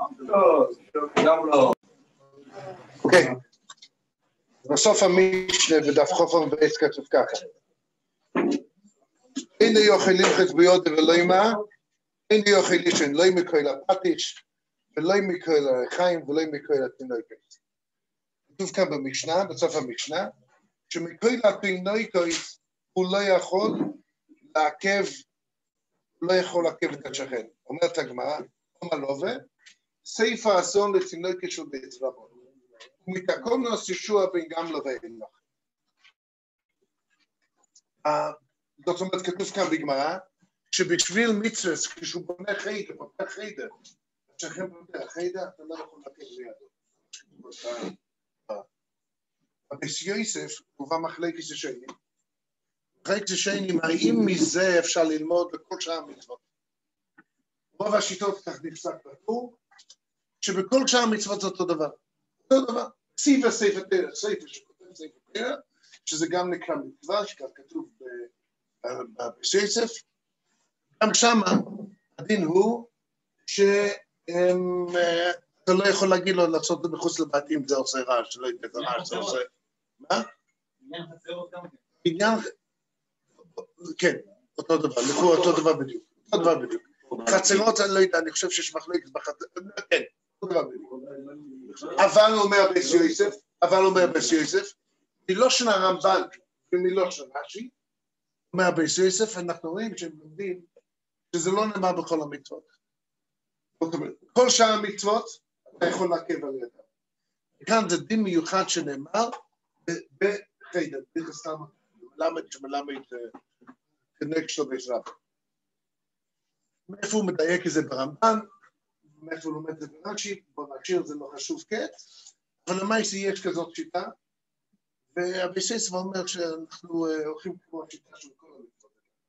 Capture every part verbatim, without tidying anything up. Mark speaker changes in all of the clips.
Speaker 1: אוקיי, בסוף המשנה בדף חופר ובעץ כתוב ככה. אין יאכלים חצביות ולא מה, אין יאכלים שאין לא מקויל הפטיש, ולא מקויל הרחיים ולא מקויל התינוקת. כתוב כאן במשנה, בסוף המשנה, שמקויל התינוקת הוא לא יכול לעכב, הוא לא יכול לעכב את השכן. אומרת הגמרא, אומר לובה, סעיף האסון לתינוקת של בית רבון. ומתקום נוס ישוע בין גם לווה אלך. זאת אומרת, כתוב כאן בגמרא, שבשביל מצווה, כשהוא בונה חיידר, פותח חיידר, השכן פותח חיידר, אתה לא יכול לעכב לידו. בבית יוסף, הוא במחלקת השני. מחלקת השני, האם מזה אפשר ללמוד בכל שאר המצוות? רוב השיטות כך נפסק בטור, שבכל שאר המצוות זה אותו דבר. אותו דבר. ספר ספר תרא, ספר שכותב ספר תרא, שזה גם נקרא מצווה, שכך כתוב בבית יוסף. גם שמה, הדין הוא שאתה לא יכול להגיד לו לעשות את זה מחוץ לבית אם זה עושה רעש, שלא יתת רעש, זה עושה... מה?
Speaker 2: עניין חצרות גם כן.
Speaker 1: עניין... כן, אותו דבר, לכו אותו דבר בדיוק, אותו דבר בדיוק. חצרות, אני לא יודע, אני חושב שיש מחלקת בחצרות, כן, אותו דבר בדיוק. אבל אומר בית יוסף, אבל אומר בית יוסף, מלושן הרמב"ן ומלושן רש"י, אומר בית יוסף, אנחנו רואים שהם לומדים שזה לא נאמר בכל המצוות. זאת אומרת, כל שאר המצוות אתה יכול לעכב על ידם. כאן זה דין מיוחד שנאמר בחיידר, סתם מלמד שמלמד כנגד שלו בית רבון. מאיפה הוא מדייק את זה ברמב"ן, מאיפה הוא לומד את זה ברש"י, בוא נשאיר את זה לא חשוב כעת, אבל למעשה יש כזאת שיטה, והבית יוסף אומר שאנחנו הולכים כמו השיטה של כל המצוות.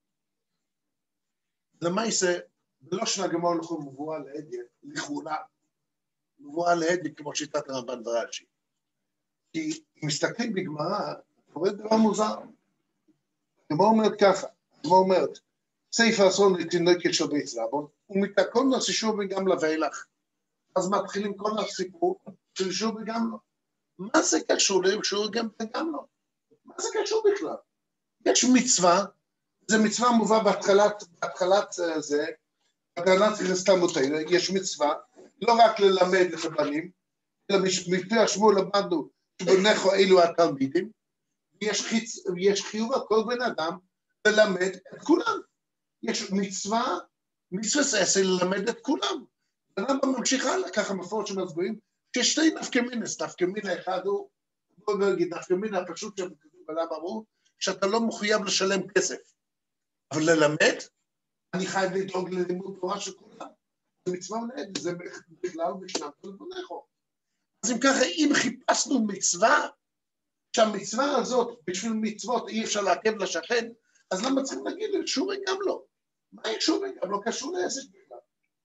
Speaker 1: למעשה, בלושן הגמרא אנחנו מבואה להדיא, לכאורה, מבואה להדיא כמו שיטת הרמב"ן ורש"י. כי אם מסתכלים בגמרא, קורה דבר מוזר. הגמרא אומרת ככה, הגמרא אומרת, ספר אסון לתינוקת של בית רבון, ומתקום נוס ישוע וגם ואילך. אז מתחילים כל הסיפור של ישוע וגם לא. מה זה קשור לישוע וגם לא? מה זה קשור בכלל? יש מצווה, זה מצווה מובא בהתחלת, בהתחלת זה, בהתחלת חסתמותינו, יש מצווה, לא רק ללמד את הבנים, אלא מפי השמוע למדנו שבנכו אלו התלמידים, ויש, חיצ... ויש חיוב על כל בן אדם ללמד את כולם. יש מצווה, מצווה זה ללמד את כולם. הרמב"ם ממשיך הלאה, ככה מפורט שמסבירים, שיש שתי נפקא מינס, נפקא מינה אחד הוא, בוא נגיד, נפקא מינה הפשוט שהרמב"ם אמרו, שאתה לא מחויב לשלם כסף. אבל ללמד, אני חייב לדאוג ללימוד תורה של כולם. זה מצווה מנהד, זה בכלל בשנת ולבונכו. אז אם ככה, אם חיפשנו מצווה, שהמצווה הזאת, בשביל מצוות אי אפשר לעכב לשכן, אז למה צריכים להגיד לו, שוב וגם לא? מה היא שוב וגם לא קשור לעסק בכלל?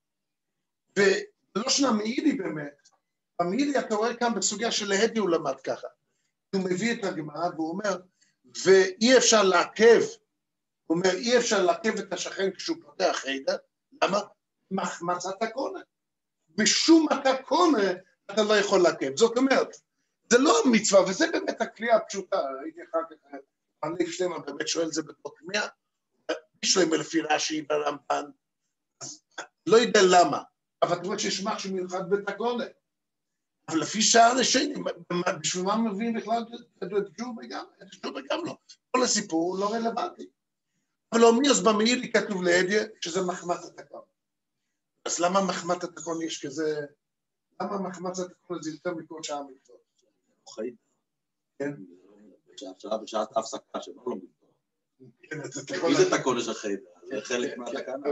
Speaker 1: ולא שנה מעילי באמת, המעילי אתה רואה כאן בסוגיה של להדי הוא למד ככה. הוא מביא את הגמרא והוא אומר, ואי אפשר לעכב, הוא אומר, אי אפשר לעכב את השכן כשהוא פותח חיידר, למה? מחמצת הקונה. בשום הקונה אתה לא יכול לעכב. זאת אומרת, זה לא מצווה, וזה באמת הקריאה הפשוטה. ראיתי אחר כך, אני שלמה באמת שואל זה בתוך כמיהה, שלמה לפי רש"י ברמב"ן, אז לא יודע למה, אבל אתה רואה שיש משהו מיוחד בתקונה. אבל לפי שער לשני, בשביל מה מביאים בכלל את שוב וגם, את שוב וגם לא. כל הסיפור לא רלוונטי. אבל לא מי אז במעילי כתוב להדיא שזה מחמת התקון. אז למה מחמת התקון יש כזה, למה מחמת התקון זה יותר מכל שעה מצוות?
Speaker 3: הוא חיים.
Speaker 1: כן?
Speaker 3: בשעת ההפסקה שבא לו מצוות. מי זה תקון יש החיים? זה חלק מהתקנה.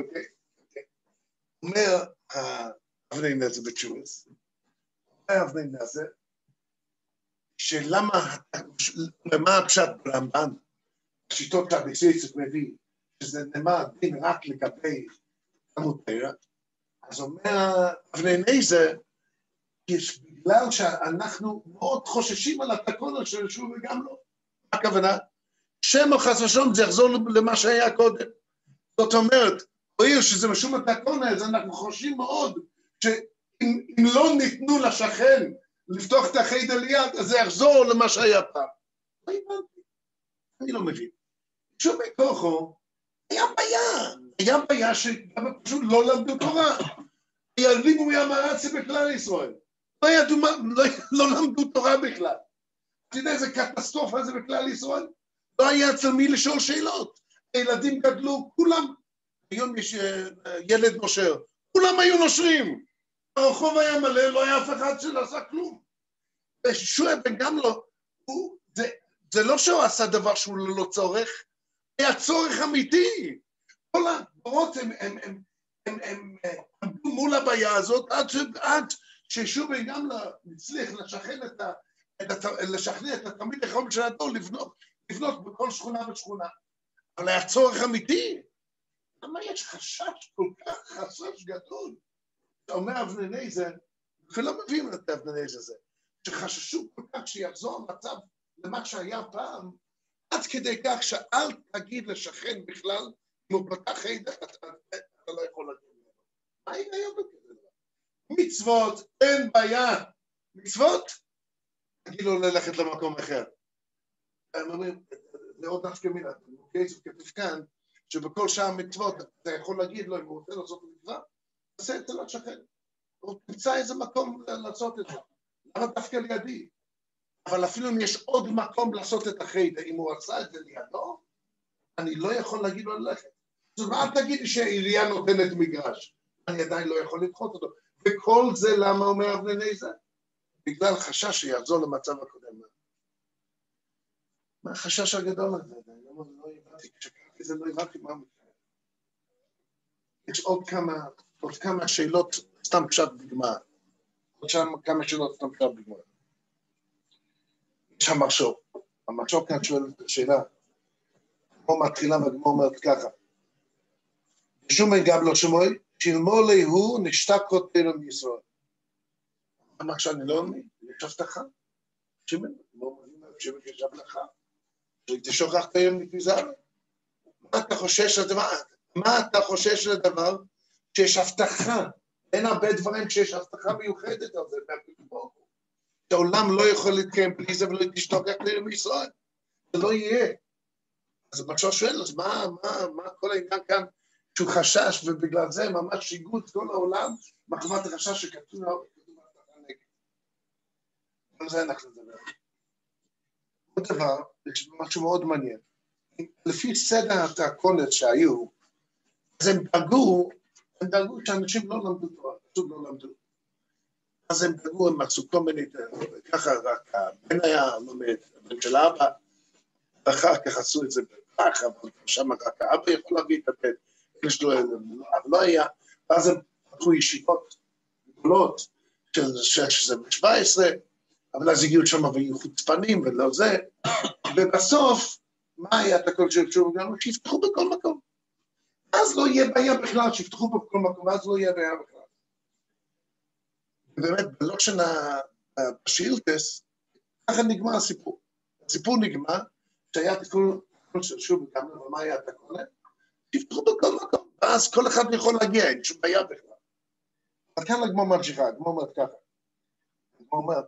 Speaker 1: אומר אבני נזר בתשובס, אומר אבני נזר, שלמה, למה הפשט ברמב"ן, השיטות שהבית יוסף מביא, שזה נאמר דין רק לגבי המותרה, אז אומר אבני נזר, בגלל שאנחנו מאוד חוששים על התקון של שוב וגם לא. מה הכוונה? שם או חס ושלום זה יחזור למה שהיה קודם. זאת אומרת, הואיל שזה משום התקון, אז אנחנו חושבים מאוד אם, אם לא ניתנו לשכן לפתוח את החדר ליד, אז זה יחזור למה שהיה פעם. לא הבנתי, אני לא מבין. שוב בכוחו, היה בעיה, היה בעיה שגם פשוט לא למדו תורה. הילדים מהמרצה בכלל ישראל. לא ידעו מה, לא, לא למדו תורה בכלל. אתה יודע איזה קטסטרופה זה בכלל ישראל? לא היה אצל מי לשאול שאלות. הילדים גדלו, כולם, היום יש ילד נושר, כולם היו נושרים. הרחוב היה מלא, לא היה אף אחד שעשה כלום. ושוער וגם לא, הוא, זה, זה לא שהוא עשה דבר שהוא לא צורך, היה צורך אמיתי. כל הדורות הם, הם, הם, הם, הם, הם עמדו מול הבעיה הזאת, עד, עד ששוב גם לא הצליח לשכן את ה... לשכנע את התלמיד החום של הדור לבנות, לבנות בכל שכונה ושכונה. אבל היה צורך אמיתי. למה יש חשש כל כך חשש גדול? אומר אבנניזר, ולא מביאים את אבנניזר הזה, שחששו כל כך שיחזור המצב למה שהיה פעם, עד כדי כך שאל תגיד לשכן בכלל, אם הוא פתח חדר, אתה לא יכול להגיד לו. מה ההיגיון בכזה דבר? מצוות, אין בעיה. מצוות? תגיד לו ללכת למקום אחר. הם אומרים, זה עוד דווקא מילה, זה כתוב כאן, שבכל שעה מצוות, אתה יכול להגיד לו, אם הוא רוצה לעשות מצווה, תעשה את זה לשכן. הוא תמצא איזה מקום לעשות את זה. למה דווקא לידי? אבל אפילו אם יש עוד מקום לעשות את החדר, אם הוא עשה את זה לידו, אני לא יכול להגיד לו ללכת. זאת אומרת, אל תגיד לי שהעירייה נותנת מגרש. אני עדיין לא יכול לדחות אותו. וכל זה למה אומר אבנניזר? בגלל חשש שיחזור למצב הקודם. מה החשש הגדול הזה? אני לא הבנתי, כשקראתי זה לא הבנתי מה מתקיים. יש עוד כמה, עוד כמה שאלות, סתם פשט בגמרא. עוד שם כמה שאלות סתם פשט בגמרא. יש המחשוב. המחשוב כאן שואל שאלה. כמו מתחילה והגמרא אומרת ככה. בשום מגב לא שמוי, שילמו להוא נשתק כותנו מישראל. מה עכשיו אני לא אומר? יש הבטחה. שמן, לא מבינים שמן יש הבטחה. שתשוכח כיום מפיזר. מה אתה חושש לדבר? מה אתה חושש לדבר? שיש הבטחה. אין הרבה דברים שיש הבטחה מיוחדת על זה. שהעולם לא יכול להתקיים בלי זה ולא תשתוכח כיום מישראל. זה לא יהיה. אז עכשיו שואל, אז מה, מה, מה כל העניין כאן? שהוא חשש ובגלל זה ממש שיגעו כל העולם מחמת החשש שכתוב לו. על זה אנחנו נדבר. עוד דבר, יש משהו מאוד מעניין. לפי סדר התקונות שהיו, אז הם דאגו, הם דאגו שאנשים לא למדו תורה, פשוט לא למדו. אז הם דאגו, הם עשו כל מיני, ככה רק הבן היה לומד, הבן של האבא, ואחר כך עשו את זה בפח, אבל שם רק האבא יכול להביא את הבן, יש לו, אבל לא היה, ואז הם פתחו ישיבות גדולות של שש עשרה ושבע עשרה, אבל אז הגיעו שם והיו חוצפנים ולא זה, ובסוף, מה היה את הכל שוב גם? שיפתחו בכל מקום. אז לא יהיה בעיה בכלל, שיפתחו בכל מקום, אז לא יהיה בעיה בכלל. ובאמת, בלושן השאילתס, ככה נגמר הסיפור. הסיפור נגמר, שהיה תקול, שוב גם, אבל מה היה את הכל? שיפתחו בכל מקום, ואז כל אחד יכול להגיע, אין שום בעיה בכלל. אבל כאן הגמור ממשיכה, הגמור אומרת ככה. הגמור אומרת,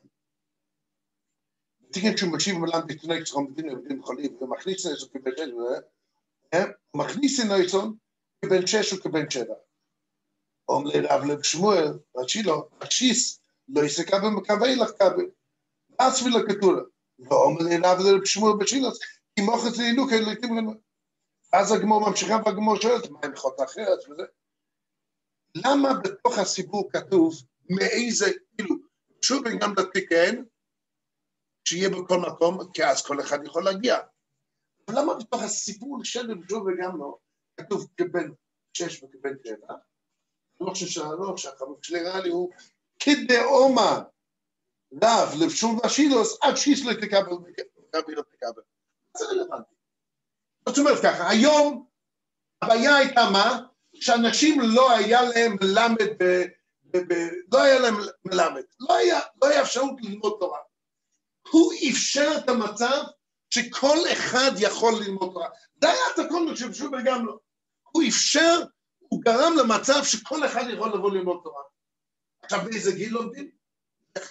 Speaker 1: תגיד שהוא מקשיב מלן בתנאי צחום בדינו ובדינו חולים, ומכניס נעשו כבן שש, ומכניס נעשון כבן שש וכבן שבע. אומר לרב לב שמואל, רשי לו, תקשיס, לא יסקה במקווי לך קבל. אז ולה כתולה. ואומר לרב לב שמואל בשילוס, כי מוחץ לעינוק, אין לעתים לנו. אז הגמור ממשיכה והגמור שואלת, מה עם חוט אחרת וזה? למה בתוך הסיפור כתוב, מאיזה, כאילו, שוב גם לתיקן, שיהיה בכל מקום, כי אז כל אחד יכול להגיע. אבל למה בתוך הסיפור של לבשור וגם לא, כתוב כבן שש וכבן שבע, אני חושב שלנו, שהחמוד שלי ראה לי הוא, כדאומה, רב, לבשור והשילוס, עד שיש לא תקבל, תקבל לא תקבל. זה רלוונטי. זאת אומרת ככה, היום, הבעיה הייתה מה? שאנשים לא היה להם מלמד, לא היה להם מלמד, לא היה אפשרות ללמוד תורה. הוא אפשר את המצב שכל אחד יכול ללמוד תורה. זה היה את הכל שוב וגם לא. הוא אפשר, הוא גרם למצב שכל אחד יכול לבוא ללמוד תורה. עכשיו באיזה גיל לומדים? איך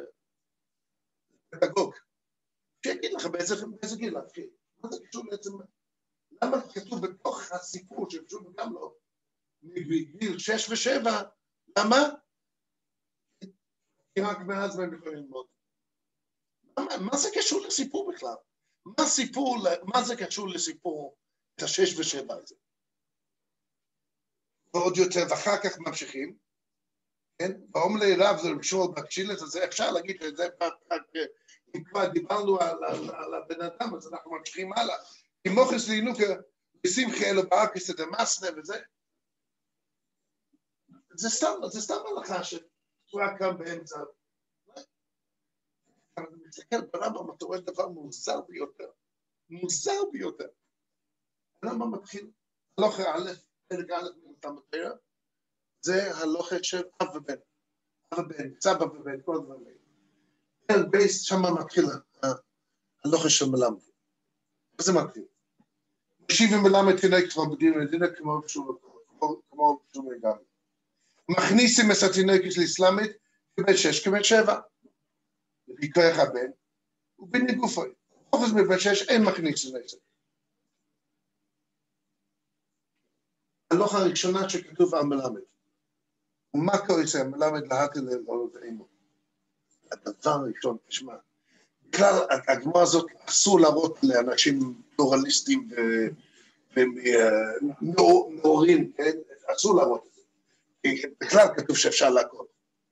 Speaker 1: לפדגוג. שיגיד לך באיזה, באיזה גיל להתחיל. מה זה קשור בעצם? למה כתוב בתוך הסיפור שפשוט גם לא, מגיל שש ושבע, למה? כי רק מאז הם יכולים ללמוד. מה, מה זה קשור לסיפור בכלל? מה סיפור, מה זה קשור לסיפור את השש ושבע הזה? ועוד יותר, ואחר כך ממשיכים, כן? ואום לירב זה קשור בקשילת הזה, אפשר להגיד את זה, אם כבר דיברנו על, על, על הבן אדם, אז אנחנו ממשיכים הלאה. אם מוכס לינוקה, בשמחי אלו בארקס את המסנה וזה, זה סתם, זה סתם הלכה שתורה כאן באמצע. אני מסתכל ברמב"ם, אתה רואה דבר מוזר ביותר, מוזר ביותר. הרמב"ם מתחיל, הלוכה א', פרק א' במתן בתורה, זה הלוכה של אב ובן, אב ובן, סבא ובן, כל הדברים. פרק בייס, שם מתחיל הלוכה של מלמד. וזה מתחיל. משיב ומלמד תינק כבר בדין מדינה כמו שהוא מגמד. מכניסים את התינוקת לאסלאמית כבן שש, כבן שבע. לפי כוח הבן, ובן גופוי. חופש מבן שש אין מכניסים את זה. הלוכה הראשונה שכתוב על מלמד. ומה קורה זה? מלמד להטיל לעלות אימו. הדבר הראשון, תשמע, בכלל, הגמרא הזאת אסור להראות לאנשים פלורליסטים ונאורים, כן? אסור להראות את זה. בכלל כתוב שאפשר להכות.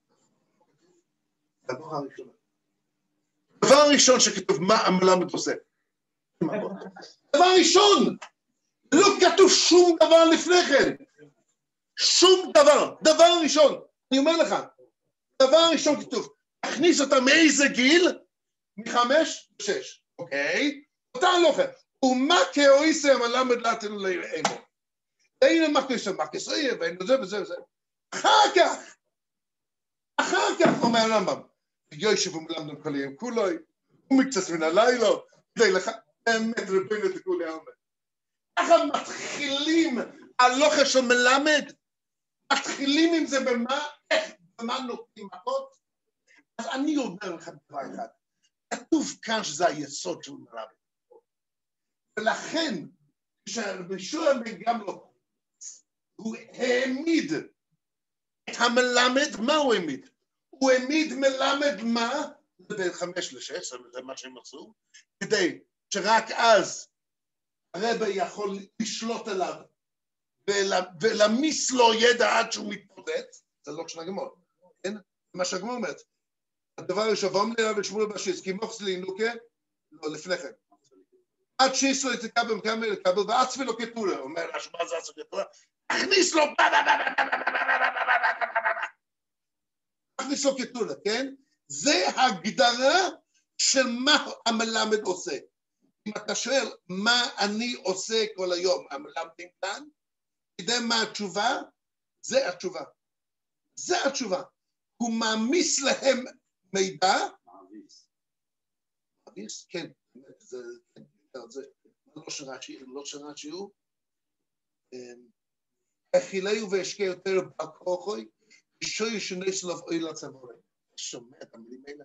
Speaker 1: הדבר הראשון. הדבר הראשון שכתוב מה המלמד עושה. דבר ראשון! לא כתוב שום דבר לפני כן. שום דבר. דבר ראשון. אני אומר לך. דבר ראשון כתוב. תכניס אותה מאיזה גיל? מחמש ושש. אוקיי? אותה הלוכה. ומה כאויסה המלמד להתנו לאמו. הנה מה כאויסה, מה כסריה, והנה זה וזה וזה. אחר כך. אחר כך אומר הרמב"ם. יושב ומלמדם כל יום כולוי. ומקצת מן הלילה. כדי לך. באמת רבינו תקולי הרבה. ככה מתחילים הלוכה של מלמד, מתחילים עם זה במה, איך, במה נותנים מכות. אז אני אומר לך דבר אחד, כתוב כאן שזה היסוד של מלמד. ולכן, כשרבישוע גם לא, הוא העמיד את המלמד, מה הוא העמיד? הוא העמיד מלמד מה? זה בין חמש לשש, זה מה שהם עשו, כדי שרק אז, הרב יכול לשלוט עליו ולמיס לו ידע עד שהוא מתפוצץ, זה לא שנה גמור, כן? מה שהגמור אומרת, הדבר הראשון, ואומר לי רבי שמואל בשיס, כי מוחס לי נוקה, לא, לפני כן, עד שיש לו את הקבל וכמה לקבל, ועצבי לו כתולה, אומר, מה זה עצבי כתולה? הכניס לו, הכניס לו כתולה, כן? זה הגדרה של מה המלמד עושה. אם אתה שואל מה אני עושה כל היום, המלמדים כאן, תדע מה התשובה? זה התשובה. זה התשובה. הוא מעמיס להם מידע. מעמיס. מעמיס? כן. זה, זה, לא שרשי, לא שרשי הוא. אכילהו והשקע יותר בכוחוי, ושוי שנס לו אוי לצבורי. שומע את המילים האלה?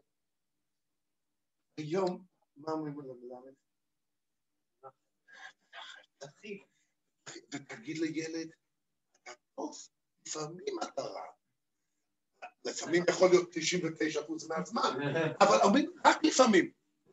Speaker 1: היום, מה אומרים על המלמד? תתחיל, ותגיד לילד, אתה טוב, לפעמים אתה רע. לפעמים יכול להיות תשעים ותשעה אחוז מהזמן, אבל אומרים, רק לפעמים.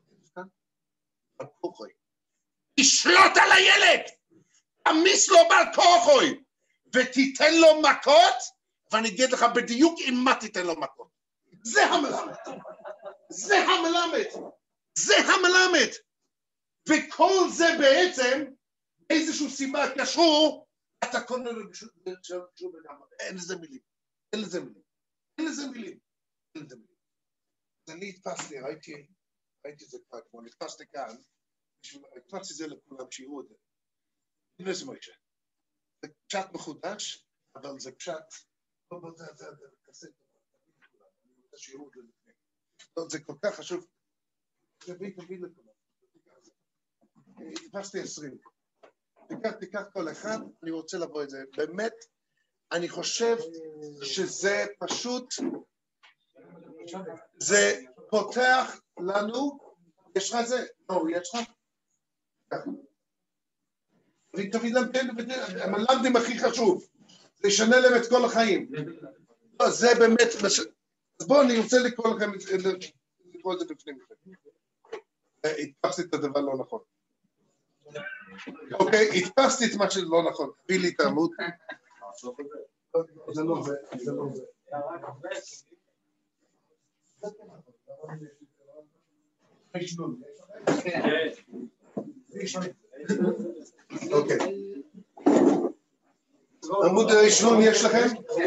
Speaker 1: תשלוט על הילד, תמיס לו בר כוחוי, ותיתן לו מכות, ואני אגיד לך בדיוק עם מה תיתן לו מכות. זה המלמד. זה המלמד. זה המלמד. וכל זה בעצם, איזשהו סיבה קשור, אתה קונה לו בגמרי. אין לזה מילים. אין לזה מילים. אין לזה מילים. אין לזה מילים. אז אני התפסתי, ראיתי, ראיתי את זה כבר כמו, נתפסתי כאן, התפסתי את זה לכולם שיראו את זה. הנה זה מוישה. זה פשט מחודש, אבל זה פשט, לא בזה, זה, זה, כסה, אני רוצה שיראו את זה לפני. זה כל כך חשוב. תביא, תביא לכולם. התפסתי עשרים. תיקח, תיקח כל אחד, אני רוצה לבוא את זה. באמת, אני חושב שזה פשוט, זה פותח לנו, יש לך את זה? לא, יש לך? אני תמיד למדן, הם הלמדים הכי חשוב, זה ישנה להם את כל החיים. לא, זה באמת, אז בואו אני רוצה לקרוא לכם, לקרוא את זה בפנים. התפסתי את הדבר לא נכון. אוקיי, התפסתי את מה שלא נכון, תביא לי את העמוד. זה לא זה, זה לא זה. אוקיי. עמוד ראשון יש לכם?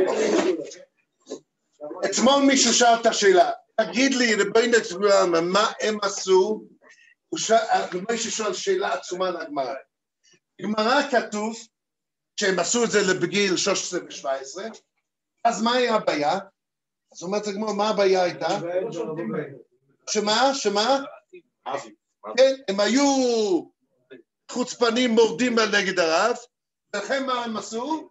Speaker 1: אתמול מישהו שאל את השאלה, תגיד לי, רבינו גמרא, מה הם עשו? מישהו שואל שאלה עצומה לגמרא. בגמרא כתוב שהם עשו את זה בגיל שש עשרה ושבע עשרה, אז מה היה הבעיה? אז אומרת הגמרא, מה הבעיה הייתה? שמה? שמה? כן, הם היו חוצפנים מורדים נגד הרב, ולכן מה הם עשו?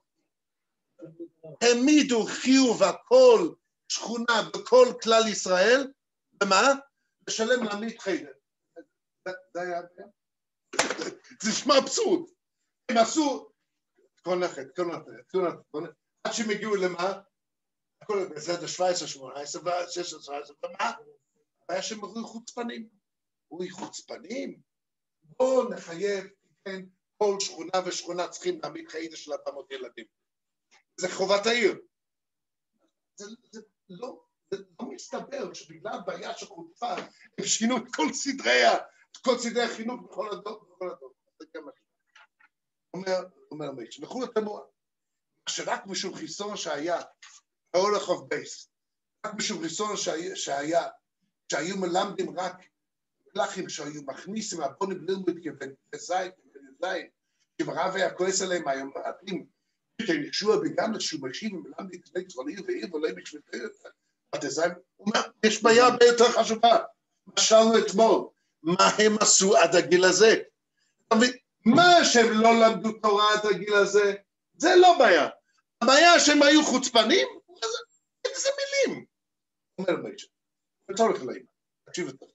Speaker 1: העמידו חיוב הכל שכונה בכל כלל ישראל, ומה? לשלם לעמית חדר. זה היה, זה שמה אבסורד. הם עשו, כל נכד, כל נכד, כל נכד, עד שהם הגיעו למה? הכל בסדר, שבע עשרה, שמונה עשרה, שש עשרה, ומה? היה שהם היו חוצפנים. היו חוצפנים? בואו נחייב, כן, כל שכונה ושכונה צריכים להעמיד חדר של ארבע מאות ילדים. זה חובת העיר. זה, זה לא, זה לא מסתבר שבגלל בעיה של חוצפה, הם שינו את כל סדרי, כל סדרי החינוך בכל הדור, בכל הדור. זה גם הכי. אומר, אומר מישהו, וכו' התמורה, שרק משום חיסון שהיה, האורך אוף בייס, רק משום חיסון שהיה, שהיה, שהיו מלמדים רק פלחים שהיו מכניסים, הבונים ללמוד כבן זית, כבן זית, שמרב היה כועס עליהם, היו מעטים, שנקשו בגן שהוא משיב ומלמדים כדי צבאליר ועיר ולא משפטי התזיים, הוא אומר, יש בעיה הרבה יותר חשובה, מה שאלנו אתמול, מה הם עשו עד הגיל הזה? מה שהם לא למדו תורה עד הגיל הזה, זה לא בעיה. הבעיה שהם היו חוצפנים, איזה מילים. אומר מישהו, בתורך לאמא, תקשיב את זה.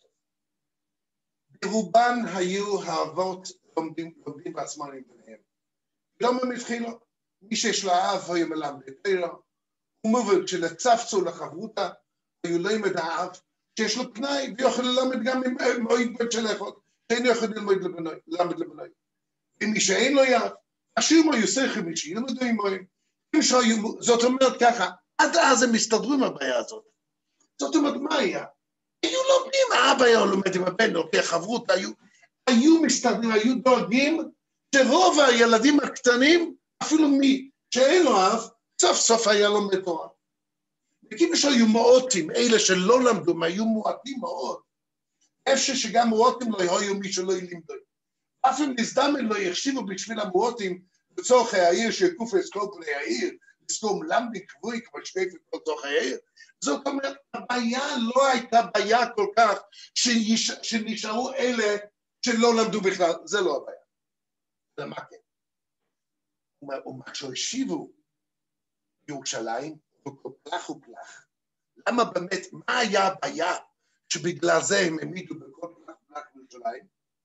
Speaker 1: ברובן היו האבות לומדים, לומדים בעצמם עם ביניהם. לא מבחינו, מי שיש לה אב היו מלמד את תורה, הוא מובן שלצפצו לחברותה, היו לימד האב, שיש לו פנאי, ויוכל ללמד גם עם מועיד בית של אחות, שאין יכול ללמד לבנוי. ומי שאין לו יד, אשימו יוסכם מי שילמדו עמהם, זאת אומרת ככה, עד אז הם מסתדרו עם הבעיה הזאת. זאת אומרת, מה היה? היו לומדים, האבא היה לומד עם הבן, אוקיי, חברות, היו, היו מסתדרים, היו דואגים, שרוב הילדים הקטנים, אפילו מי שאין לו אב, סוף סוף היה לומד תורה. וכיוון שהיו מועטים, אלה שלא למדו, הם היו מועטים מאוד, אפשר שגם מועטים לא היו מי שלא ילמדו. אף אם נזדמן לא יחשיבו בשביל המועטים, בצורך העיר שיקוף את כל פני העיר, לסתום למדי קבוי כמו שפף את כל צורך העיר, זאת אומרת, הבעיה לא הייתה בעיה כל כך שיש, שנשארו אלה שלא למדו בכלל, זה לא הבעיה. למה כן? ומה שהושיבו ירושלים, הוא פלח ופלח. למה באמת, מה היה הבעיה שבגלל זה הם העמידו בכל פלח ופלח בירושלים?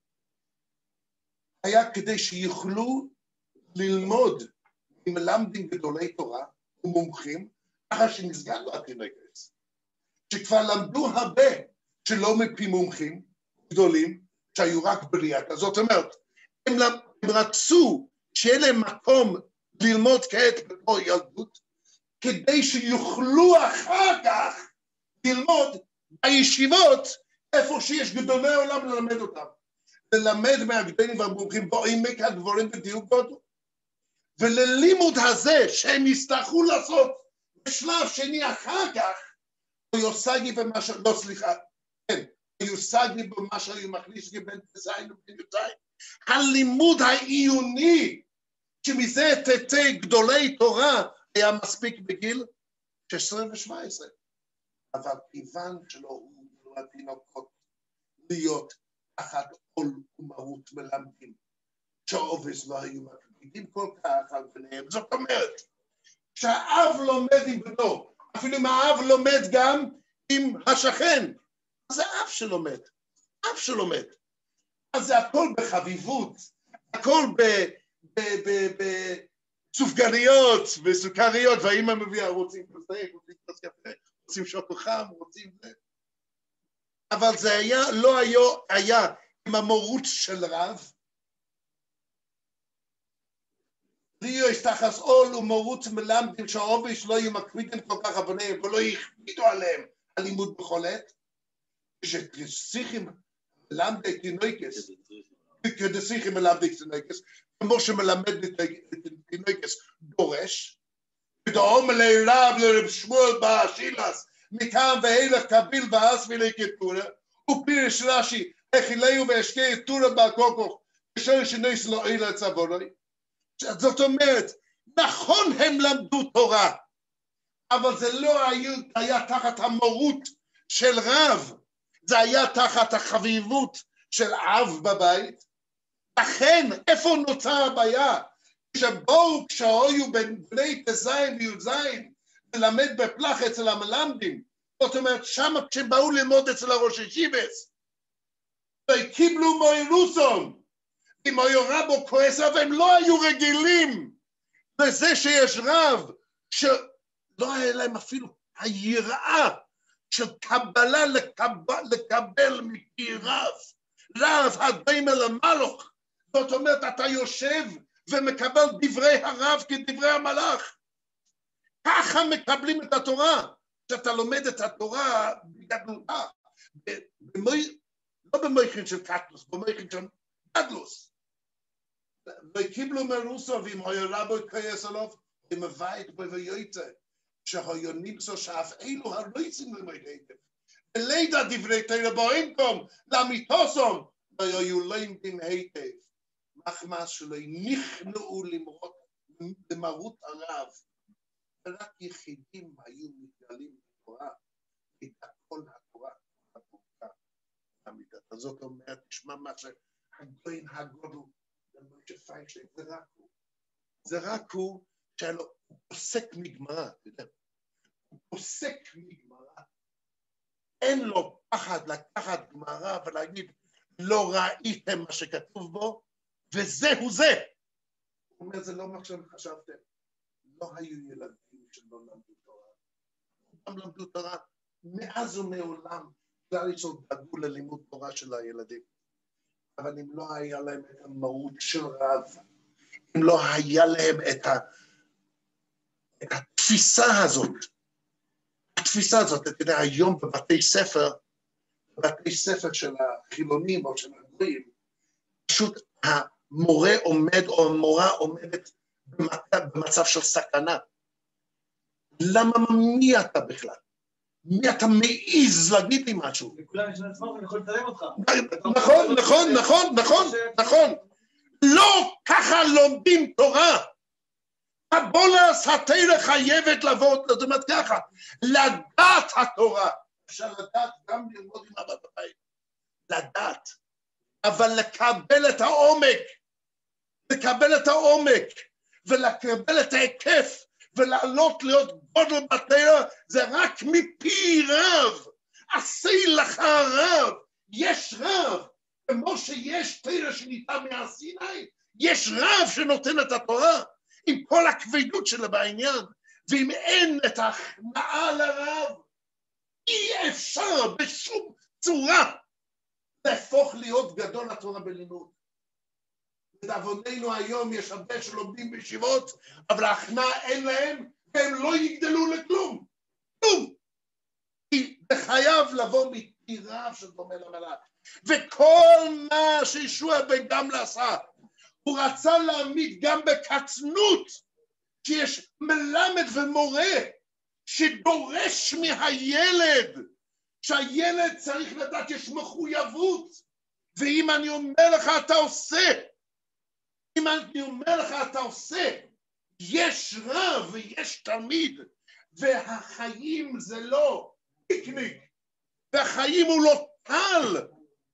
Speaker 1: היה כדי שיוכלו ללמוד ממלמדים גדולי תורה ומומחים, אחר שנסגר לו התינוקס, שכבר למדו הרבה שלא מפי מומחים גדולים, שהיו רק בריאה. זאת אומרת, הם, הם רצו שיהיה להם מקום ללמוד כעת בתור ילדות, כדי שיוכלו אחר כך ללמוד בישיבות איפה שיש גדולי עולם ללמד אותם. ללמד מהגדולים והמומחים בעומק הדברים בדיוק באותו. וללימוד הזה שהם יצטרכו לעשות בשלב שני אחר כך, הוא יושגי במה ש... לא סליחה, כן, הוא יושגי במה שהיו מכניס בין תזיים ובין יותיים. הלימוד העיוני, שמזה תתי גדולי תורה, היה מספיק בגיל שש עשרה ושבע עשרה. אבל כיוון שלא הוא התינוקות להיות תחת עול ומהות מלמדים, שעובס לא היו מקבילים כל כך על ביניהם. זאת אומרת, שהאב לומד עם בנו, אפילו אם האב לומד גם עם השכן, אז זה אב שלומד, אב שלומד. אז זה הכל בחביבות, הכל בסופגניות וסוכריות, והאמא מביאה, רוצים כזה, רוצים כזה קפה, רוצים שוקו חם, רוצים זה. אבל זה היה, לא היה, היה עם המורות של רב, ליאו ישתחס עול ומורות מלמדים שהעובש לא יהיו מקפידים כל כך הבניהם ולא יכבידו עליהם הלימוד בכל עת, כשתשיחים מלמדי תינוקס, כשתשיחים מלמדי תינוקס, כמו שמלמד תינוקס דורש, ודאום אלי רב לרב שמואל באשילס, מכאן ואילך קביל ואס ולקטורה, ופירש רש"י, הכילהו והשקע תורה בקוקו, כשאר שנס לא אילה צבורי. זאת אומרת, נכון הם למדו תורה, אבל זה לא היה, היה תחת המורות של רב, זה היה תחת החביבות של אב בבית. לכן, איפה נוצר הבעיה? שבואו כשהיו בני תזין וי"זין, ללמד בפלח אצל המלמדים, זאת אומרת, שם כשבאו ללמוד אצל הראש ישיבס, וקיבלו מוירוסון, אם היו רבו כועס, אבל הם לא היו רגילים לזה שיש רב, שלא היה להם אפילו היראה של קבלה לקבל, לקבל מפי רב, רב הדומה למלוך, זאת אומרת, אתה יושב ומקבל דברי הרב כדברי המלאך. ככה מקבלים את התורה, שאתה לומד את התורה בגדלותה, לא במויכין של קטלוס, במויכין של גדלוס. וקיבלו מרוסו, ואם היה רבו כועס עליו, הם מבית בו ויוצא, שהיו נמצא שאף אילו הרויצים למד היטב. ולידע דברי תורה באינקום, למיתוסום, והיו למדים היטב. מחמס שלא נכנעו למרות הרב, ורק יחידים היו מתגלים בתורה, את כל התורה, אז זאת אומרת, תשמע מה שהגוין הגודל, זה רק הוא. זה רק הוא שהוא פוסק מגמרא, אתה יודע, הוא פוסק מגמרא. אין לו פחד לקחת גמרא ולהגיד, לא ראיתם מה שכתוב בו, וזהו זה. הוא אומר, זה לא מה שחשבתם. לא היו ילדים שלא למדו תורה. הם למדו תורה מאז ומעולם, כלל ישראל דאגו ללימוד תורה של הילדים. אבל אם לא היה להם את המהות של רב, אם לא היה להם את, ה, את התפיסה הזאת, התפיסה הזאת, אתה יודע, היום בבתי ספר, בבתי ספר של החילונים או של הגויים, פשוט המורה עומד או המורה עומדת במצב, במצב של סכנה. למה, מי אתה בכלל? מי אתה מעיז להגיד לי משהו?
Speaker 2: לכולם יש לעצמם, אני יכול לצלם אותך.
Speaker 1: נכון, נכון, נכון, נכון, נכון. לא ככה לומדים תורה. הבולס התורה חייבת לבוא, זאת אומרת ככה, לדעת התורה. אפשר לדעת גם ללמוד עם אבא בבית. לדעת. אבל לקבל את העומק, לקבל את העומק, ולקבל את ההיקף, ולעלות להיות גודל בתורה, זה רק מפי רב. עשי לך רב. יש רב. כמו שיש תורה שניתן מהסיני, יש רב שנותן את התורה, עם כל הכבדות שלה בעניין, ואם אין את ההכנעה לרב, אי אפשר בשום צורה להפוך להיות גדול התורה בלימוד. לדאבוננו היום יש הרבה שלומדים בישיבות, אבל ההכנעה אין להם, והם לא יגדלו לכלום. כלום. כי זה חייב לבוא מפי רב שדומה למלאך. וכל מה שישוע בן גמלא עשה, הוא רצה להעמיד גם בקטנות, שיש מלמד ומורה שדורש מהילד, שהילד צריך לדעת יש מחויבות, ואם אני אומר לך אתה עושה, אם אני אומר לך אתה עושה, יש רב ויש תלמיד, והחיים זה לא פיקניק, והחיים הוא לא קל,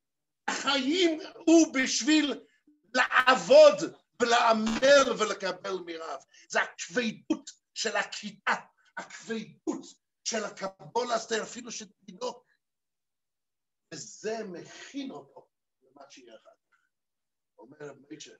Speaker 1: החיים הוא בשביל לעבוד ולאמר ולקבל מרב. זה הכבדות של הכיתה, הכבדות של הקבולת, אפילו של תינוק. וזה מכין אותו למה שיהיה אחד. אומר מייצ'ה,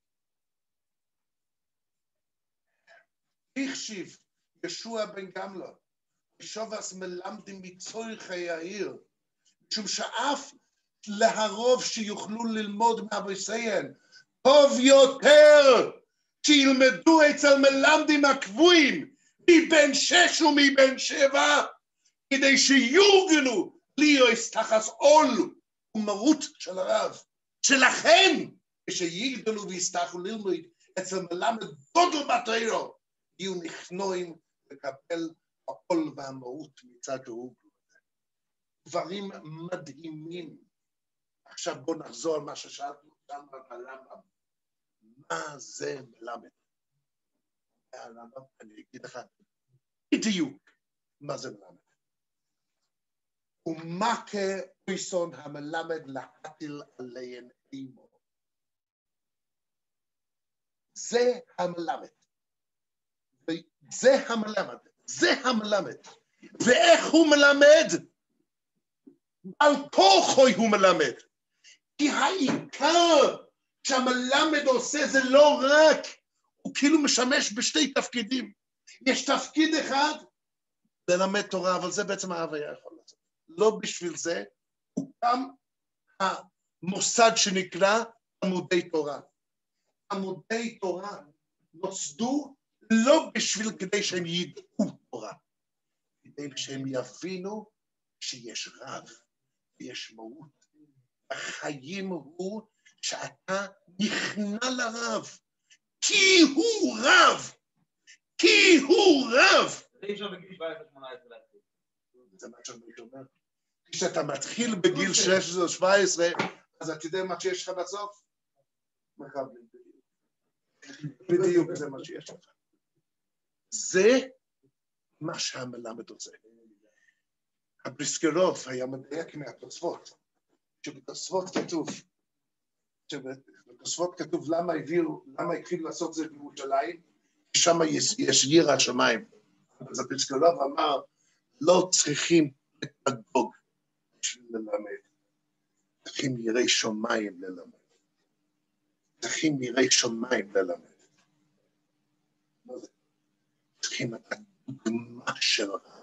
Speaker 1: החשיב ישוע בן גמלא, ושובס מלמדים מצורכי העיר, משום שאף להרוב שיוכלו ללמוד מאבויסיהן, טוב יותר שילמדו אצל מלמדים הקבועים, מבין שש ומבין שבע, כדי שיורגנו ליועס תחס עול ומרות של הרב. שלכן, כשיגדלו ויסתחו ללמוד אצל מלמד גודל בתורה, יהיו נכנועים לקבל העול והמרות מצד הוא. דברים מדהימים. עכשיו בואו נחזור על מה ששאלנו כאן בלמד. מה זה מלמד? אני אגיד לך בדיוק מה זה מלמד. ומה כאיסון המלמד להטיל עליהן אימו. זה המלמד. זה המלמד. זה המלמד. ואיך הוא מלמד? על כוחו הוא מלמד. כי העיקר שהמלמד עושה זה לא רק, הוא כאילו משמש בשתי תפקידים. יש תפקיד אחד, ללמד תורה, אבל זה בעצם האב היה יכול לעשות. לא בשביל זה, הוקם המוסד שנקרא עמודי תורה. עמודי תורה נוסדו לא בשביל כדי שהם ידעו תורה, כדי שהם יבינו שיש רב ויש מהות. החיים הוא שאתה נכנע לרב, כי הוא רב, כי הוא רב.
Speaker 2: זה אי אפשר בגיל שבע עשרה שמונה עשרה להתחיל.
Speaker 1: זה מה שאני אומר. כשאתה מתחיל בגיל שש עשרה שבע עשרה, אז אתה יודע מה שיש לך בסוף? מקבלים בדיוק. בדיוק זה מה שיש לך. זה מה שהמלמד עושה. הבריסקרוב היה מדייק מהתוספות, שבתוספות כתוב, שבתוספות כתוב למה הביאו, למה התחילו לעשות זה בירושלים, שם יש, יש יראת שמיים. אז הבריסקרוב אמר, לא צריכים לדאוג בשביל ללמד, צריכים יראי שמיים ללמד. צריכים יראי שמיים ללמד. צריכים את הדוגמה של רב.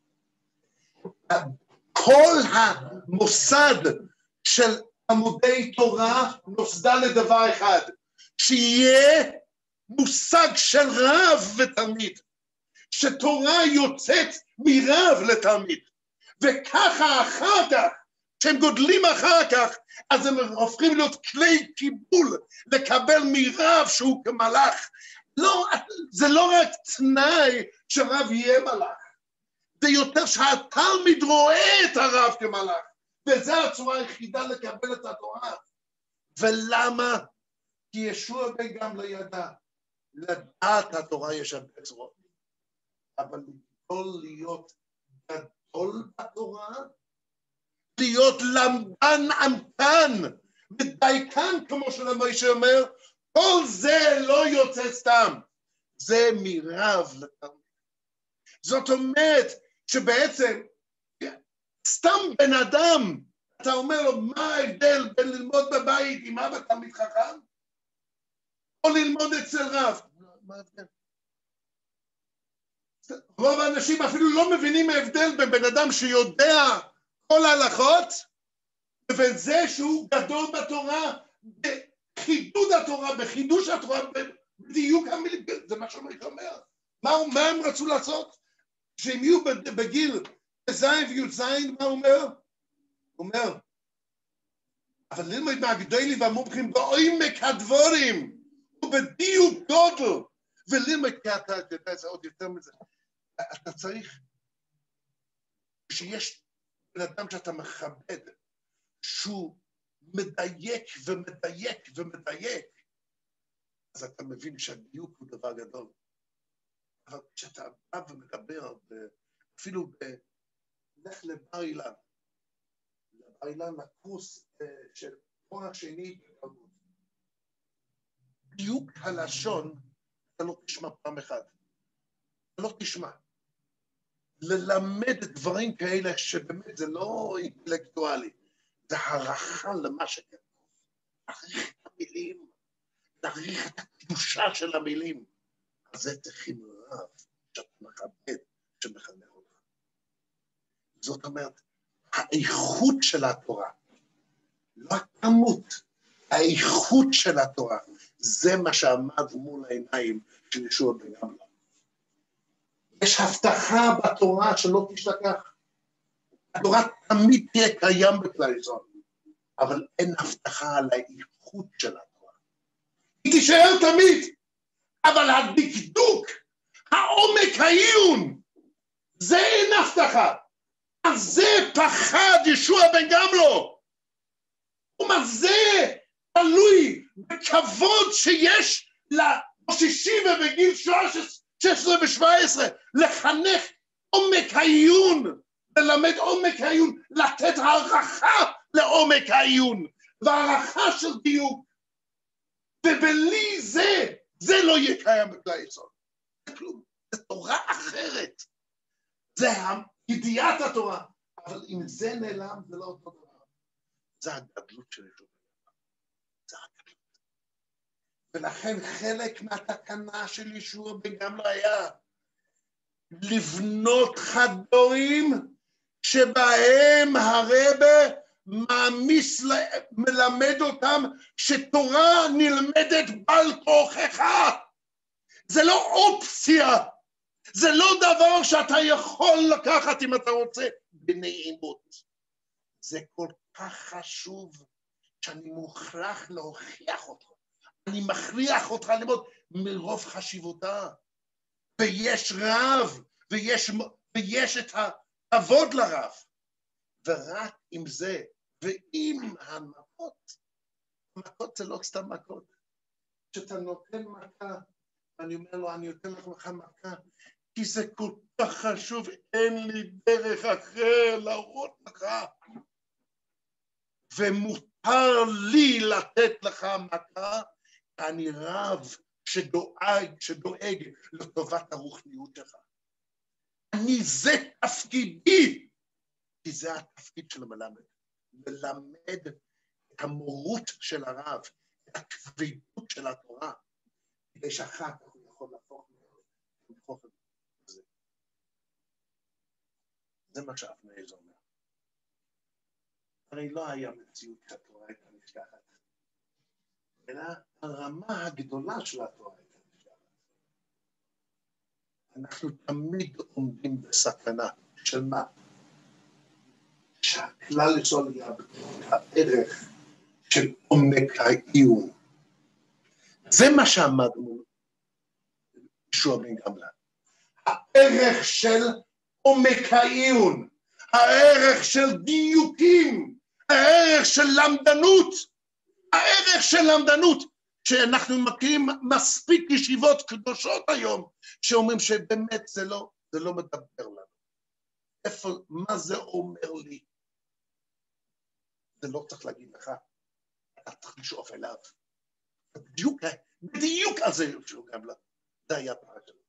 Speaker 1: כל המוסד של עמודי תורה נוסדה לדבר אחד, שיהיה מושג של רב ותלמיד, שתורה יוצאת מרב לתלמיד, וככה אחר כך, כשהם גודלים אחר כך, אז הם הופכים להיות כלי קיבול לקבל מרב שהוא כמלאך. לא, זה לא רק תנאי שרב יהיה מלאך, זה יותר שהתלמיד רואה את הרב כמלאך, וזו הצורה היחידה לקבל את התורה. ולמה? כי ישוע בן גמלא ידע, לדעת התורה יש הרבה צורות, אבל לגדול להיות גדול בתורה, להיות למדן עמקן, ודייקן כמו שלמשה אומר, כל זה לא יוצא סתם, זה מרב לתלמיד. זאת אומרת שבעצם סתם בן אדם, אתה אומר לו מה ההבדל בין ללמוד בבית עם אבא תלמיד חכם, או ללמוד אצל רב? מה ההבדל? רוב האנשים אפילו לא מבינים ההבדל בין בן אדם שיודע כל ההלכות, ובין זה שהוא גדול בתורה, בחידוד התורה, בחידוש התורה, בדיוק המילים, זה מה שאני אומר. מה, מה הם רצו לעשות? שהם יהיו בגיל זין וי' זין, מה הוא אומר? הוא אומר, אבל ללמוד מהגדולים והמומחים בעומק הדבורים, ובדיוק גודל, וללמוד, כי אתה יודע, זה עוד יותר מזה, אתה צריך, שיש בן אדם שאתה מכבד, שהוא מדייק ומדייק ומדייק, אז אתה מבין שהדיוק הוא דבר גדול. אבל כשאתה בא ומדבר, אפילו בלך לבר אילן, לבר אילן לקורס של תואר שני בתלמוד, דיוק הלשון, אתה לא תשמע פעם אחת. לא תשמע. ללמד דברים כאלה שבאמת זה לא אינטלקטואלי, זה הערכה למה שכתוב. להעריך את המילים, להעריך את הקדושה של המילים. אז זה צריכים רב שאתה מכבד, שמחנך אותך. זאת אומרת, האיכות של התורה, לא הכמות, האיכות של התורה, זה מה שעמד מול העיניים של ישוע בן גמלא. יש הבטחה בתורה שלא תשתכח. התורה תמיד תהיה קיים בכלל ישראל, אבל אין הבטחה על האיכות של התורה. היא תישאר תמיד, אבל הדקדוק, העומק העיון, זה אין הבטחה. אז זה פחד ישוע בן גמלא. ומה זה תלוי בכבוד שיש לבשישים ובגיל שש עשרה ושבע עשרה לחנך עומק העיון, ללמד עומק העיון, לתת הערכה לעומק העיון, והערכה של דיוק. ובלי זה, זה לא יהיה קיים בכלל ישראל. זה כלום, זה תורה אחרת. זה ידיעת התורה, אבל אם זה נעלם, זה לא אותו דבר. זה הגדלות של ישוע. זה הגדלות. ולכן חלק מהתקנה של ישוע בן גמלא היה לבנות חדרים שבהם הרבה מעמיס מלמד אותם שתורה נלמדת בעל כוחך. זה לא אופציה. זה לא דבר שאתה יכול לקחת אם אתה רוצה בנעימות. זה כל כך חשוב שאני מוכרח להוכיח אותך. אני מכריח אותך ללמוד מרוב חשיבותה. ויש רב, ויש, ויש את הכבוד לרב. ורק עם זה, ועם המכות, המכות זה לא סתם מכות. כשאתה נותן מכה, אני אומר לו, אני נותן לך מכה, כי זה כל כך חשוב, אין לי דרך אחר להראות לך. ומותר לי לתת לך מכה, אני רב שדואג, שדואג לטובת הרוחניות שלך. אני, זה תפקידי, כי זה התפקיד של המלמד. ללמד את המורות של הרב, את הכבדות של התורה, כדי שאחר כך הוא יכול להפוך להפוך את זה. זה מה שאבנאזר אומר. הרי לא היה מציאות שהתורה הייתה נשכחת, אלא הרמה הגדולה של התורה הייתה נשכחת. אנחנו תמיד עומדים בסכנה של מה? שהכלל ישראל יאבד הערך של עומק העיון. זה מה שעמדנו ישוע בן גמלא. הערך של עומק העיון, הערך של דיוקים, הערך של למדנות, הערך של למדנות, שאנחנו מכירים מספיק ישיבות קדושות היום, שאומרים שבאמת זה לא, זה לא מדבר לנו. איפה, מה זה אומר לי? זה לא צריך להגיד לך, אתה צריך לשאוף אליו. בדיוק, בדיוק על זה ישוע גמלא. זה היה פרט שלו.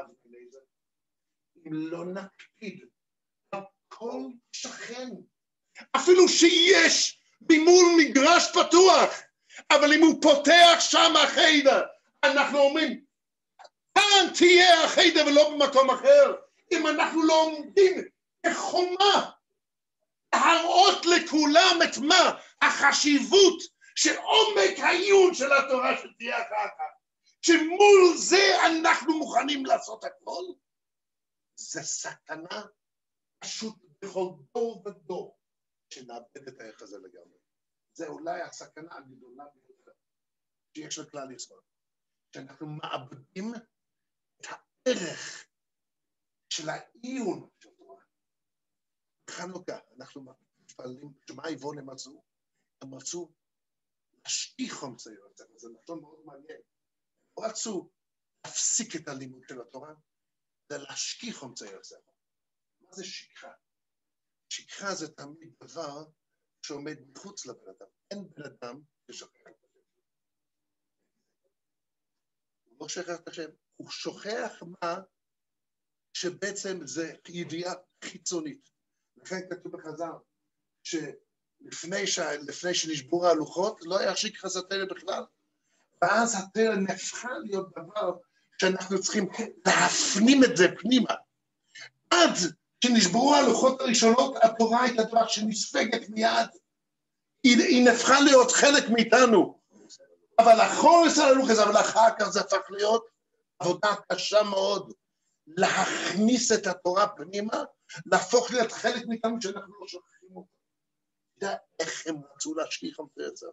Speaker 1: אם לא נקפיד, הכל שכן. אפילו שיש ממול מגרש פתוח, אבל אם הוא פותח שם החדר, אנחנו אומרים, כאן תהיה החדר ולא במקום אחר. אם אנחנו לא עומדים בחומה, להראות לכולם את מה החשיבות של עומק העיון של התורה שתהיה אחר כך. שמול זה אנחנו מוכנים לעשות הכל. זה סכנה פשוט בכל דור ודור שנאבד את הערך הזה לגמרי. זה אולי הסכנה הגדולה ביותר שיש לכלל ישראל. שאנחנו מאבדים את הערך של העיון של התורה. בחנוכה אנחנו מתפללים, שמה היוון הם מצאו? הם רצו להשתיך חומצי יוצא, זה נתון מאוד מעניין. הם רצו להפסיק את הלימוד של התורה, זה להשכיח חומצי יוצא. מה זה שכחה? שכחה זה תמיד דבר שעומד מחוץ לבן אדם. אין בן אדם ששוכח את השם. הוא לא שוכח את השם, הוא שוכח מה שבעצם זה ידיעה חיצונית. לכן כתוב בחז"ל, שלפני ש... לפני שנשברו הלוחות, לא היה שכחת התורה בכלל. ואז התורה נהפכה להיות דבר שאנחנו צריכים להפנים את זה פנימה. עד שנשברו הלוחות הראשונות, התורה הייתה דבר שנספגת מיד. היא, היא נהפכה להיות חלק מאיתנו. אבל החורס על הלוח הזה, אבל אחר כך זה הפך להיות עבודה קשה מאוד. להכניס את התורה פנימה, להפוך להיות חלק מאיתנו שאנחנו לא שוכחים אותה. אתה יודע איך הם רצו להשליך על את זה?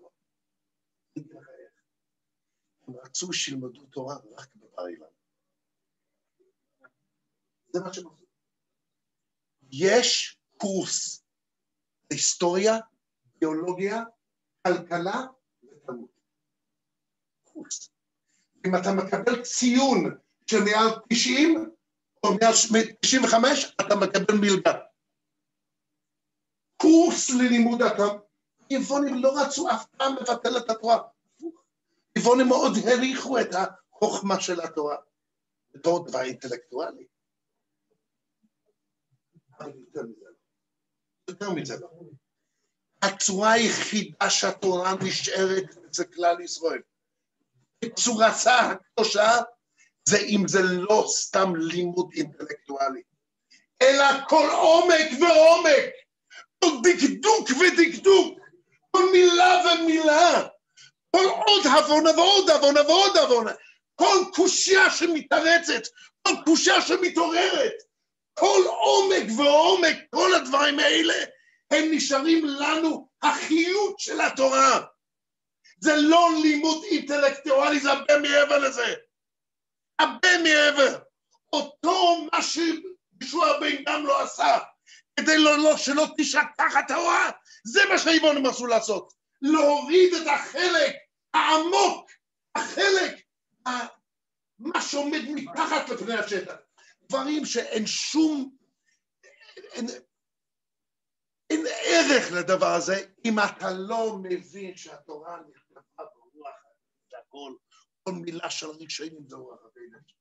Speaker 1: הם רצו שילמדו תורה רק בבר אילן. זה מה שהם עשו. יש קורס היסטוריה, ביולוגיה, כלכלה ותלמוד. קורס. אם אתה מקבל ציון של מעל תשעים, או מעל תשעים וחמש, אתה מקבל מלגה. קורס ללימוד התורה. יוונים לא רצו אף פעם לבטל את התורה. יוונים מאוד הריחו את החוכמה של התורה. בתור דבר אינטלקטואלי. אבל יותר מזה לא. יותר מזה לא. הצורה היחידה שהתורה נשארת אצל כלל ישראל. בצורתה הקדושה, זה אם זה לא סתם לימוד אינטלקטואלי, אלא כל עומק ועומק, כל דקדוק ודקדוק, כל מילה ומילה, כל עוד הבונה ועוד הבונה ועוד הבונה, כל קושיה שמתרצת, כל קושיה שמתעוררת, כל עומק ועומק, כל הדברים האלה, הם נשארים לנו החיות של התורה. זה לא לימוד אינטלקטואלי, זה הרבה מעבר לזה. הרבה מעבר. אותו מה שישוע בן גם לא עשה, כדי לא, לא, שלא תשכח התורה, זה מה שהיוונים עשו לעשות. להוריד את החלק העמוק, החלק, מה שעומד מתחת לפני השטח. דברים שאין שום, אין, אין ערך לדבר הזה, אם אתה לא מבין שהתורה נכתבה ברוח, זה הכל, כל מילה של ראשונים זה רוח הקודש.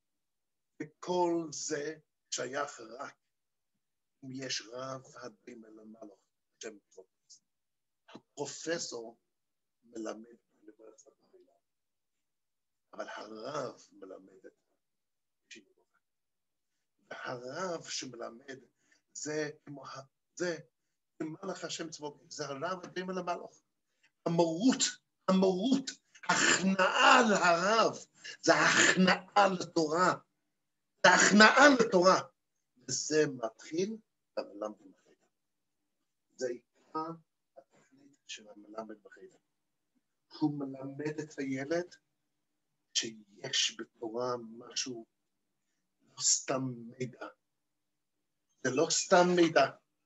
Speaker 1: וכל זה שייך רק אם יש רב הדין מלמעלה, שם פרופסור. הפרופסור מלמד באוניברסיטת בר אילן, אבל הרב מלמד את השינוי. והרב שמלמד זה כמו, זה מלך השם צבאות, זה הרב הדין מלמעלה. המורות, המורות, הכנעה להרב, זה הכנעה לתורה, זה הכנעה לתורה, וזה מתחיל במלמד בחדר. זה עיקר התכלית של המלמד בחדר. הוא מלמד את הילד שיש בתורה משהו, לא סתם מידע, זה לא סתם מידע,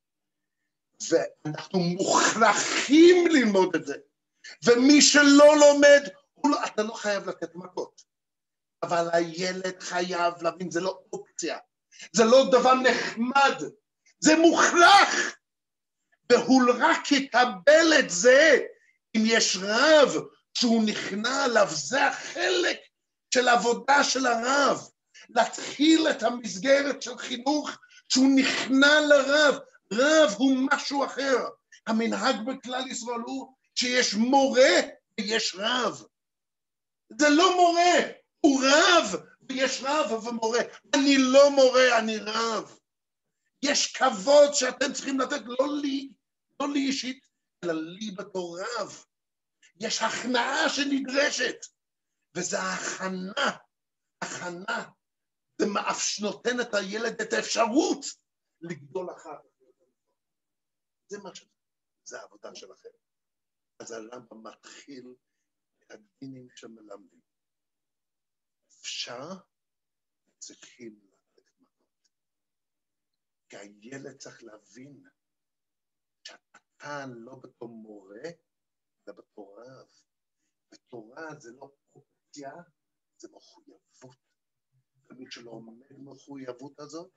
Speaker 1: ואנחנו מוכרחים ללמוד את זה. ומי שלא לומד, לא, אתה לא חייב לתת מכות. אבל הילד חייב להבין, זה לא אופציה. זה לא דבר נחמד. זה מוכרח. והוא רק יקבל את זה, אם יש רב שהוא נכנע עליו, זה החלק של עבודה של הרב. להתחיל את המסגרת של חינוך, שהוא נכנע לרב. רב הוא משהו אחר. המנהג בכלל ישראל הוא, שיש מורה ויש רב. זה לא מורה, הוא רב ויש רב ומורה. אני לא מורה, אני רב. יש כבוד שאתם צריכים לתת, לא לי, לא לי אישית, אלא לי בתור רב. יש הכנעה שנדרשת, וזה הכנה, הכנה. זה נותן את הילד את האפשרות לגדול אחר. זה מה שזה, זה העבודה שלכם. אז הרמב"ם מתחיל את הדינים שמלמדים. אפשר, צריכים לתת מכות. כי הילד צריך להבין שאתה לא בתור מורה, אלא בתור רב. בתורה זה לא אופציה, זה מחויבות. ומי שלא עומד במחויבות הזאת,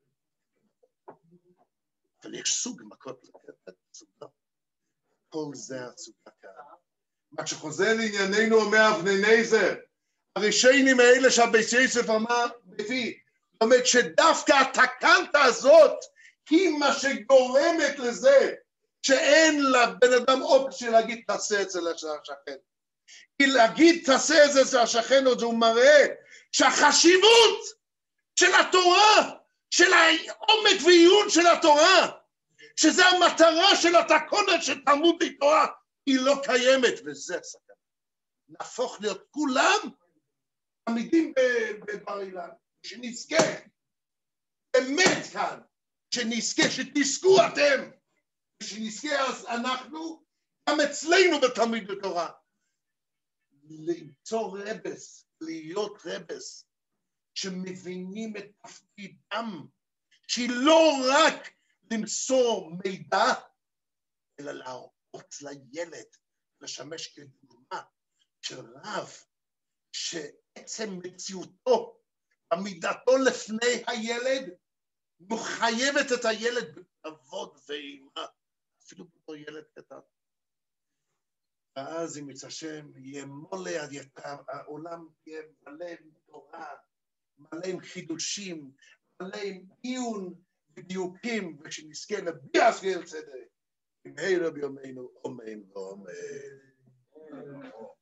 Speaker 1: אבל יש סוג מכות לקטע, סוג לא. כל זה הסוגה כאן. מה שחוזר לענייננו אומר אבני נזר, הראשונים האלה שהבית יוסף אמר בפי, זאת אומרת שדווקא התקנטה הזאת היא מה שגורמת לזה שאין לבן אדם אופציה להגיד תעשה את זה לשכן. כי להגיד תעשה את זה לשכן עוד הוא מראה שהחשיבות של התורה, של העומק ועיון של התורה, שזה המטרה של התקונת של תלמוד תורה, היא לא קיימת, וזה הסכנה. נהפוך להיות כולם עמידים בבר אילן, שנזכה, באמת כאן, שנזכה, שתזכו אתם, שנזכה אז אנחנו, גם אצלנו בתלמוד תורה, למצוא רבס, להיות רבס, שמבינים את תפקידם, שהיא לא רק למסור מידע, אלא להראות לילד, לשמש כדוגמה של רב, שעצם מציאותו, עמידתו לפני הילד, מחייבת את הילד בכבוד ואימה, אפילו בתור ילד קטן. ואז אם יצא השם, יהיה מולה, העולם יהיה מלא עם תורה, מלא עם חידושים, מלא עם עיון ודיוקים, ושנזכה לביאס ואל צדק. במהרה בימינו, אמן ואמן.